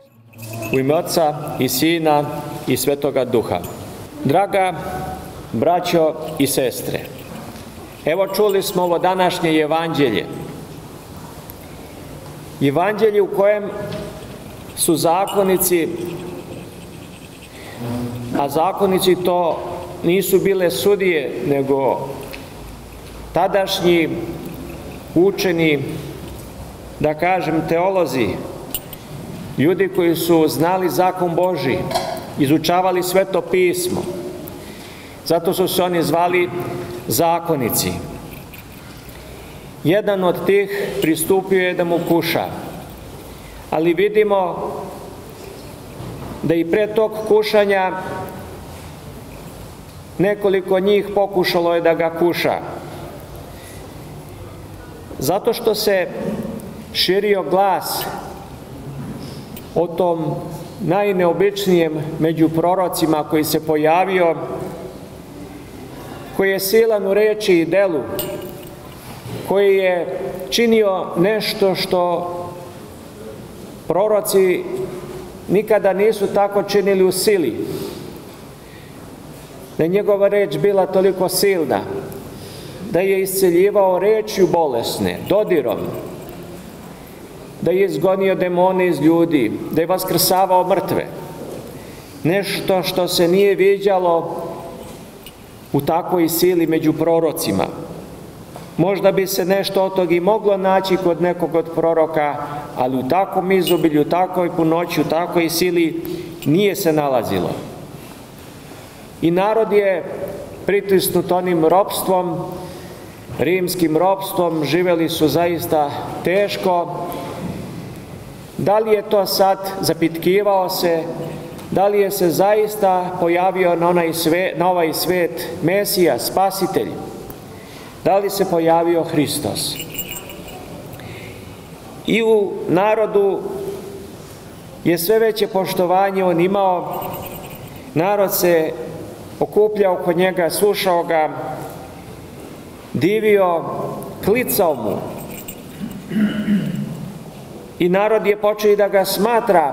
U ime Oca i Sina i Svetoga Duha. Draga braćo i sestre, evo čuli smo ovo današnje evanđelje. Evanđelje u kojem su zakonici, a zakonici to nisu bile sudije, nego tadašnji učeni, da kažem teolozi, ljudi koji su znali zakon Božji, izučavali Sveto pismo. Zato su se oni zvali zakonici. Jedan od tih pristupio je da mu kuša, ali vidimo da i pre tog kušanja nekoliko njih pokušalo je da ga kuša. Zato što se širio glas o tom najneobičnijem među prorocima koji se pojavio, koji je silan u reči i delu, koji je činio nešto što proroci nikada nisu tako činili u sili. Da je njegova reč bila toliko silna, da je isceljivao rečju bolesne, dodirom, da je izgonio demone iz ljudi, da je vaskrsavao mrtve. Nešto što se nije viđalo u takvoj sili među prorocima. Možda bi se nešto od toga i moglo naći kod nekog od proroka, ali u takvom izobilju, u takvoj punoći, u takvoj sili nije se nalazilo. I narod je pritisnut onim ropstvom, rimskim ropstvom, živeli su zaista teško. Da li je to sad, zapitkivao se, da li je se zaista pojavio na ovaj svet Mesija, Spasitelj? Da li se pojavio Hristos? I u narodu je sve veće poštovanje on imao, narod se okupljao oko njega, slušao ga, divio, klicao mu. I narod je počeo da ga smatra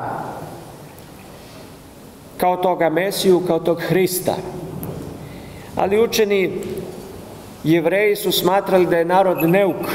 kao toga Mesiju, kao tog Hrista. Ali učeni Jevreji su smatrali da je narod neuk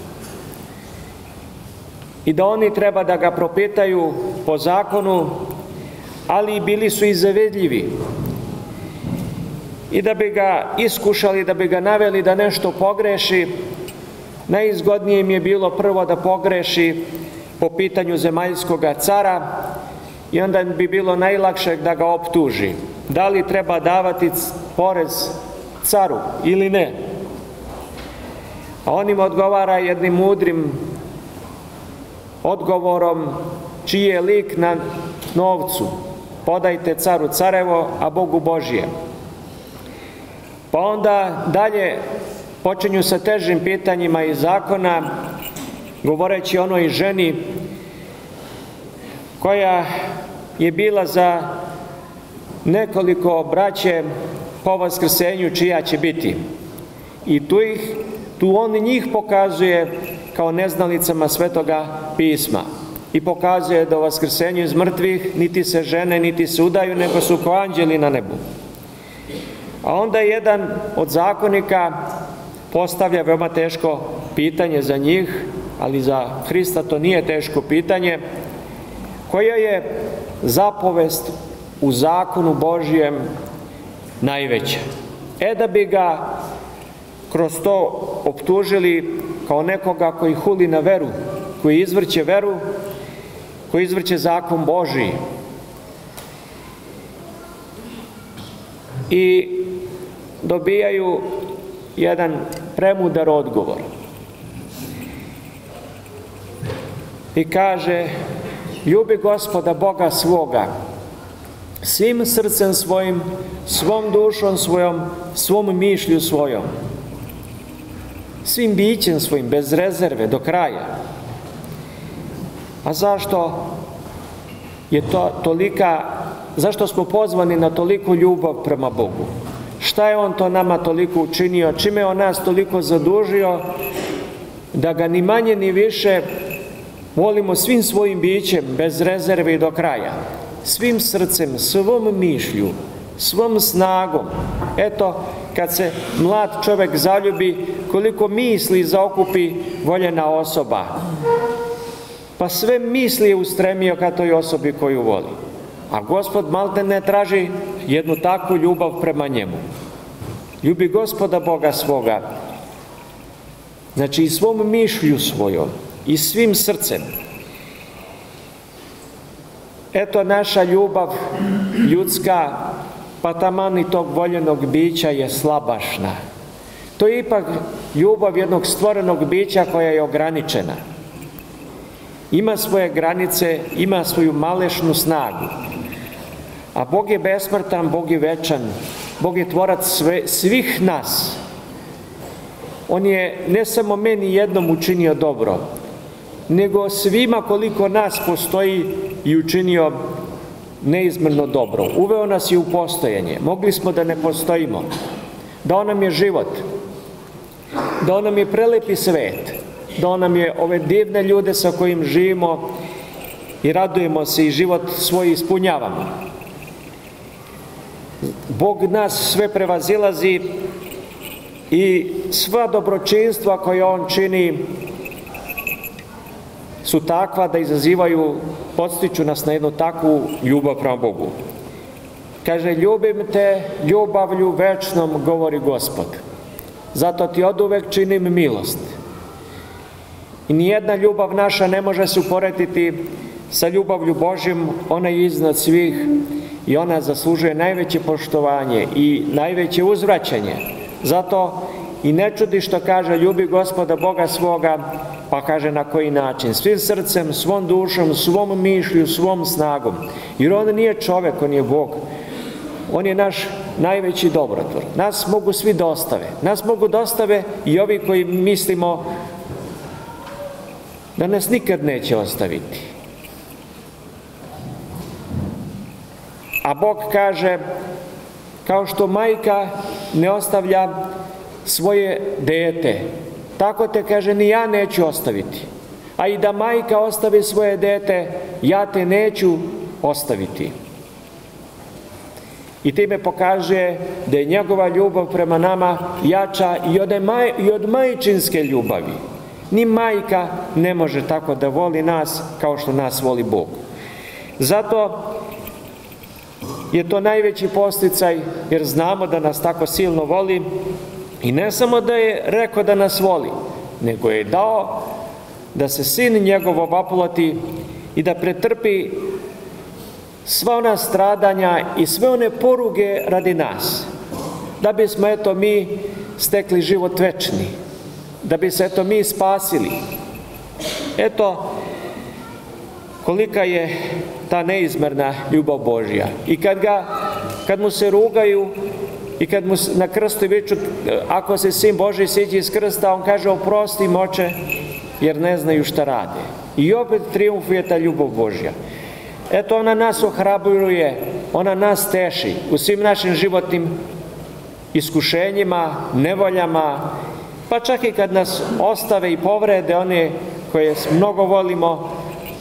i da oni treba da ga propitaju po zakonu, ali bili su i zavidljivi. I da bi ga iskušali, da bi ga naveli da nešto pogreši, najizgodnije im je bilo prvo da pogreši po pitanju zemaljskog cara i onda bi bilo najlakše da ga optuži. Da li treba davati porez caru ili ne? A on im odgovara jednim mudrim odgovorom, čiji je lik na novcu. Podajte caru carevo, a Bogu Božje. Pa onda dalje počinju sa težim pitanjima iz zakona, govoreći o onoj ženi koja je bila za nekoliko braće po vaskrsenju čija će biti. I tu on njih pokazuje kao neznalicama Svetoga pisma. I pokazuje da u vaskrsenju iz mrtvih niti se žene, niti se udaju, nego su kao anđeli na nebu. A onda jedan od zakonika postavlja veoma teško pitanje za njih, ali za Hrista to nije teško pitanje, koja je zapovest u zakonu Božjem najveća. Da bi ga kroz to optužili kao nekoga koji huli na veru, koji izvrće veru, koji izvrće zakon Božji. I dobijaju jedan premudar odgovor. I kaže, ljubi Gospoda Boga svoga, svim srcem svojim, svom dušom svojom, svom mišlju svojom, svim bićem svojim, bez rezerve, do kraja. A zašto je to tolika, zašto smo pozvani na toliku ljubav prema Bogu? Šta je On to nama toliko učinio? Čime je On nas toliko zadužio da ga ni manje ni više volimo svim svojim bićem, bez rezerve i do kraja, svim srcem, svom mišlju, svom snagom. Eto, kad se mlad čovjek zaljubi, koliko misli zaokupi voljena osoba. Pa sve misli je ustremio ka toj osobi koju voli. A Gospod malte ne traži jednu takvu ljubav prema njemu. Ljubi Gospoda Boga svoga, znači i svom mišlju svojom, i svim srcem. Eto, naša ljubav ljudska, pa taman i tog voljenog bića je slabašna. To je ipak ljubav jednog stvorenog bića koja je ograničena. Ima svoje granice, ima svoju malešnu snagu. A Bog je besmrtan, Bog je večan, Bog je tvorac svih nas. On je ne samo meni jednom učinio dobro, nego svima koliko nas postoji i učinio neizmjerno dobro. Uveo nas je u postojanje. Mogli smo da ne postojimo. Dao nam je život. Dao nam je prelepi svet. Dao nam je ove divne ljude sa kojim živimo i radujemo se i život svoj ispunjavamo. Bog nas sve prevazilazi i sva dobročinstva koje On čini su takva da izazivaju, podstiču nas na jednu takvu ljubav prema Bogu. Kaže, ljubim te ljubavlju večnom, govori Gospod. Zato ti oduvek činim milost. I nijedna ljubav naša ne može se uporediti sa ljubavlju Božjom, ona je iznad svih i ona zaslužuje najveće poštovanje i najveće uzvraćanje. Zato i ne čudi što kaže, ljubi Gospoda Boga svoga, pa kaže na koji način? Svim srcem, svom dušom, svom mišlju, svom snagom. Jer On nije čovek, On je Bog. On je naš najveći dobrotvor. Nas mogu svi dostave. Nas mogu dostave i ovi koji mislimo da nas nikad neće ostaviti. A Bog kaže, kao što majka ne ostavlja svoje dete, tako te, kaže, ni ja neću ostaviti. A i da majka ostavi svoje dete, ja te neću ostaviti. I time pokazuje da je njegova ljubav prema nama jača i od majčinske ljubavi. Ni majka ne može tako da voli nas kao što nas voli Bog. Zato je to najveći podsticaj, jer znamo da nas tako silno voli i ne samo da je rekao da nas voli, nego je dao da se sin njegov ovaploti i da pretrpi sva ona stradanja i sve one poruge radi nas, da bismo, eto, mi stekli život večni, da bi se, eto, mi spasili. Eto, kolika je ta neizmerna ljubav Božja. I kad mu se rugaju i kad mu na krstu viču, ako se Sin Božji siđe iz krsta, on kaže, oprosti im, Oče, jer ne znaju šta rade. I opet triumfuje ta ljubav Božja. Eto, ona nas ohrabruje, ona nas teši u svim našim životnim iskušenjima, nevoljama, pa čak i kad nas ostave i povrede one koje mnogo volimo,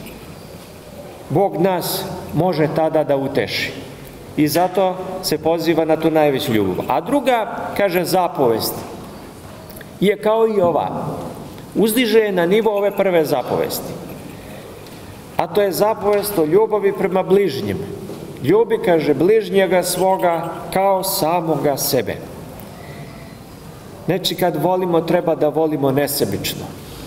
Bog nas može tada da uteši. I zato se poziva na tu najveću ljubav. A druga, kaže, zapovest je kao i ova. Uzdiže je na nivo ove prve zapovesti. A to je zapovest o ljubavi prema bližnjem. Ljubi, kaže, bližnjega svoga kao samoga sebe. Znači, kad volimo, treba da volimo nesebično.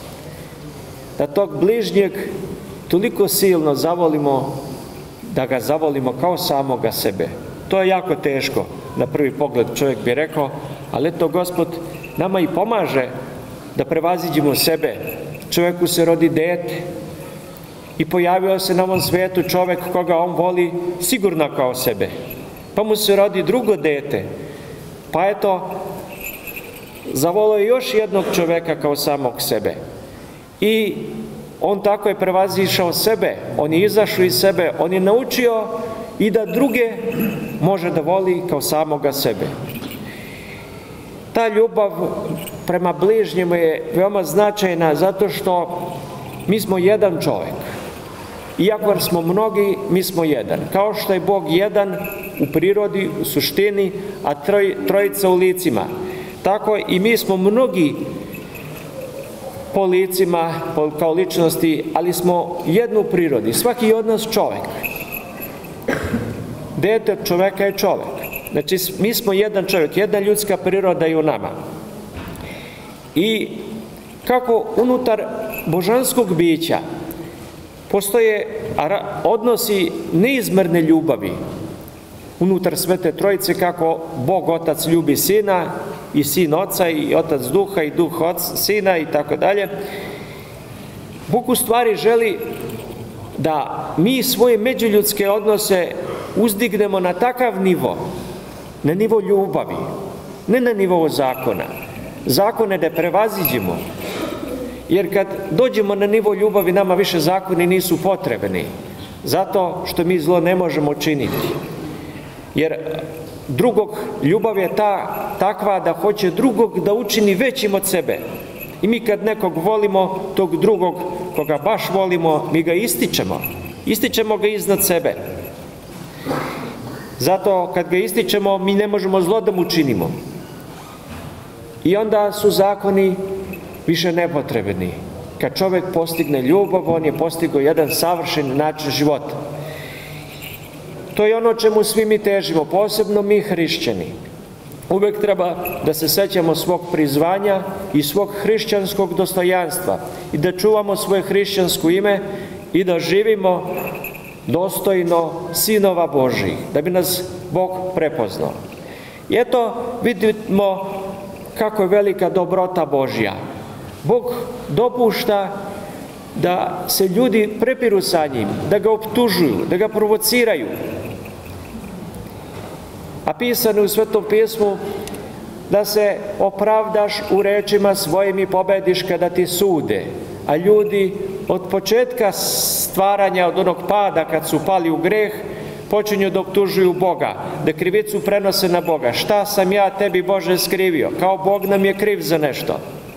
Da tog bližnjeg toliko silno zavolimo, da ga zavolimo kao samoga sebe. To je jako teško, na prvi pogled čovjek bi rekao, ali eto, Gospod nama i pomaže da prevaziđemo sebe. Čovjeku se rodi dete i pojavio se na ovom svetu čovjek koga on voli sigurno kao sebe. Pa mu se rodi drugo dete, pa eto, zavolio je još jednog čovjeka kao samog sebe. I on tako je prevazišao sebe, on je izašao iz sebe, on je naučio i da druge može da voli kao samoga sebe. Ta ljubav prema bližnjemu je veoma značajna zato što mi smo jedan čovjek. Iako smo mnogi, mi smo jedan. Kao što je Bog jedan u prirodi, u suštini, a trojica u licima. Tako i mi smo mnogi po licima, kao ličnosti, ali smo jedno u prirodi. Svaki od nas čovjek. Dete od čovjeka je čovjek. Znači, mi smo jedan čovjek, jedna ljudska priroda i u nama. I kako unutar božanskog bića postoje odnosi neizmerne ljubavi unutar Svete Trojice, kako Bog Otac ljubi Sina i Sin Oca i Otac Duha i Duh Sina i tako dalje. Bog u stvari želi da mi svoje međuljudske odnose uzdignemo na takav nivo, na nivo ljubavi, ne na nivo zakona. Zakone da prevaziđemo, jer kad dođemo na nivo ljubavi, nama više zakoni nisu potrebni, zato što mi zlo ne možemo činiti. Jer ljubav je takva da hoće drugog da učini većim od sebe. I mi kad nekog volimo, tog drugog koga baš volimo, mi ga ističemo ga iznad sebe. Zato kad ga ističemo, mi ne možemo zlo da mu činimo. I onda su zakoni više nepotrebni. Kad čovjek postigne ljubav, on je postigao jedan savršen način života. To je ono čemu svi mi težimo, posebno mi hrišćani. Uvijek treba da se sećamo svog prizvanja i svog hrišćanskog dostojanstva i da čuvamo svoje hrišćansko ime i da živimo dostojno sinova Božjih, da bi nas Bog prepoznao. I eto, vidimo kako je velika dobrota Božja. Bog dopušta da se ljudi prepiru sa njim, da ga optužuju, da ga provociraju. A pisano u Svetom pismu da se opravdaš u rečima svojim i pobediš kada ti sude. A ljudi od početka stvaranja, od onog pada kad su pali u greh, počinju da optužuju Boga, da krivicu prenose na Boga. Šta sam ja tebi, Bože, skrivio? Kao Bog nam je kriv za nešto.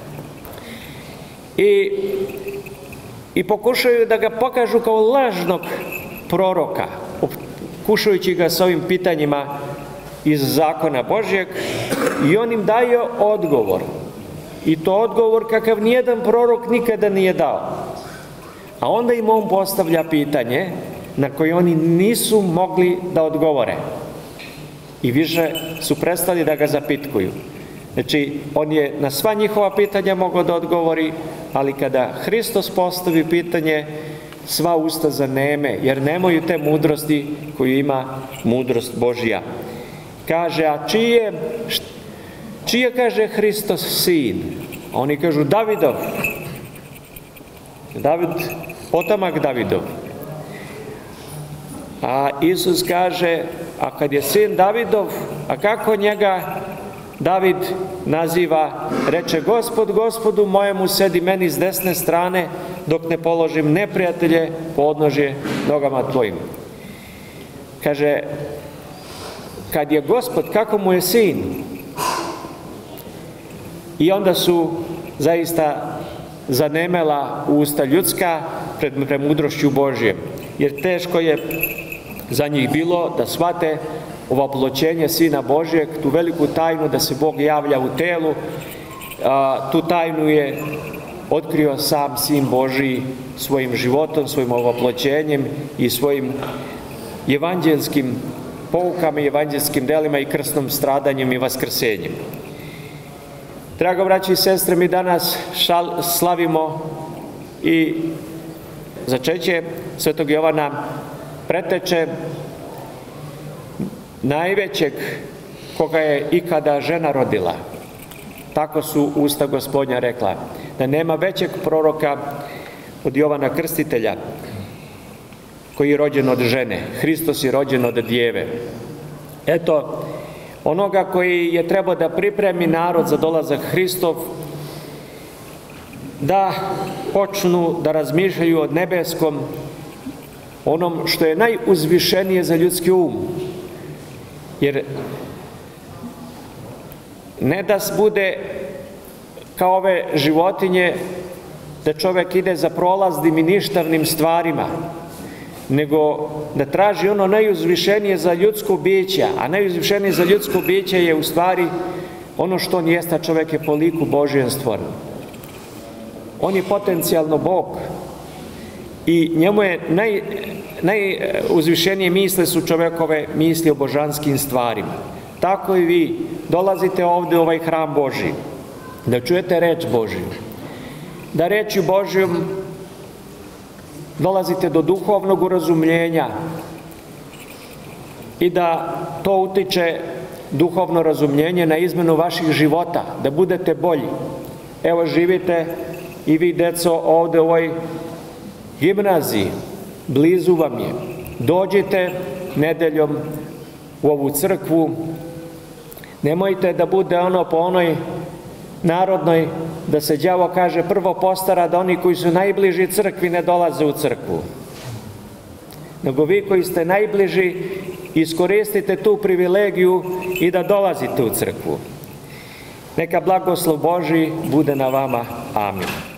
I pokušaju da ga pokažu kao lažnog proroka, kušajući ga s ovim pitanjima iz zakona Božjeg, i on im daje odgovor. I to odgovor kakav nijedan prorok nikada nije dao. A onda im on postavlja pitanje na koje oni nisu mogli da odgovore. I više su prestali da ga zapitkuju. Znači, on je na sva njihova pitanja mogao da odgovori, ali kada Hristos postavi pitanje, sva usta zaneme, jer nemaju te mudrosti koju ima mudrost Božja. Kaže, a čije kaže Hristos sin? A oni kažu Davidov. David, potomak Davidov. A Isus kaže, a kad je sin Davidov, a kako njega David naziva, reče, Gospod, Gospodu mojemu, sedi meni s desne strane, dok ne položim neprijatelje podnožje nogama tvojim. Kaže, kad je Gospod, kako mu je sin? I onda su zaista zanemela usta ljudska pred premudrošću Božjem. Jer teško je za njih bilo da shvate ovoploćenje Sina Božjeg, tu veliku tajnu da se Bog javlja u telu. Tu tajnu je otkrio sam Sin Božji svojim životom, svojim ovoploćenjem i svojim evanđelskim poukama, evanđelskim delima i krstnom stradanjem i vaskrsenjem. Drago braći i sestre, mi danas slavimo i začeće Svetog Jovana Preteče, najvećeg koga je ikada žena rodila. Tako su usta Gospodnja rekla, da nema većeg proroka od Jovana Krstitelja, koji je rođen od žene. Hristos je rođen od djeve. Eto, onoga koji je trebao da pripremi narod za dolazak Hristov, da počnu da razmišljaju o nebeskom, onom što je najuzvišenije za ljudski um. Jer ne da bude kao ove životinje da čovjek ide za prolaznim i ništavnim stvarima, nego da traži ono najuzvišenije za ljudsko biće, a najuzvišenije za ljudsko biće je u stvari ono što on jeste, čovjek je po liku Božijem stvoren. On je potencijalno Bog i njemu je najuzvišenije misle su čovjekove misli o božanskim stvarima. Tako i vi dolazite ovdje u ovaj hram Božji, da čujete reč Božju, da rečju Božjom dolazite do duhovnog urazumljenja i da to utiče duhovno razumljenje na izmenu vaših života, da budete bolji. Evo živite i vi, deco, ovdje u ovoj gimnaziji, blizu vam je. Dođite nedeljom u ovu crkvu, nemojte da bude ono po onoj narodnoj, da se đavo kaže prvo postara da oni koji su najbliži crkvi ne dolaze u crkvu. Nego vi koji ste najbliži, iskoristite tu privilegiju i da dolazite u crkvu. Neka blagoslov Božji bude na vama. Amin.